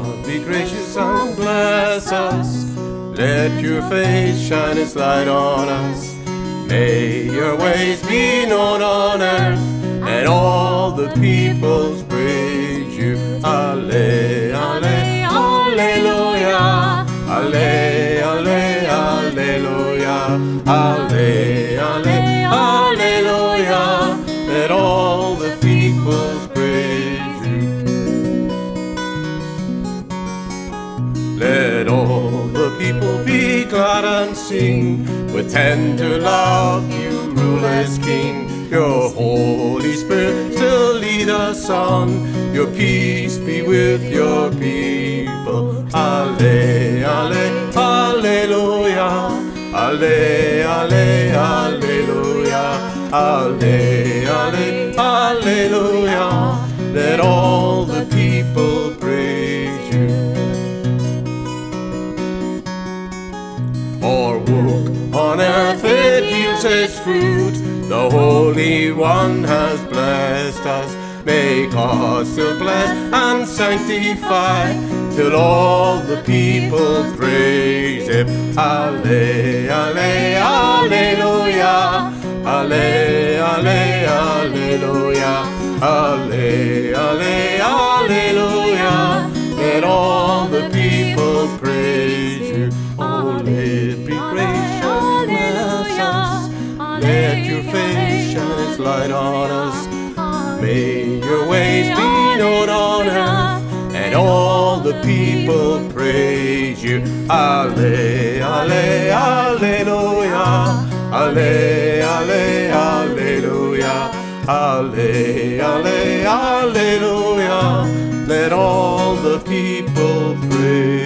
be gracious and bless us. Let your face shine its light on us. May your ways be known on earth, and all the peoples praise you. Alle, alle, alleluia. Alle, alle, alleluia. Alle, alle, alleluia. Let all the peoples praise you. Let all the people be glad and sing. With tender love you rule as King. Your Holy Spirit still lead us on. Your peace be with your people. Alle, alle, alleluia. Alle, alle, alleluia. Alle, alle, alleluia. Let all the people praise you. For work on earth it yields its fruit. The Holy One has blessed us. May God still bless and sanctify, till all the people praise Him. Alle, alle, alleluia. Alle, alle, alleluia. Alle, alle, alleluia. Let all the people praise you. Oh, let be gracious and bless us. Let your face shine its light on us. May your ways be known on earth, and all the people praise you. Alle, alle, alleluia. Alle, alle, alleluia. Alle, alle, alleluia. Let all the people praise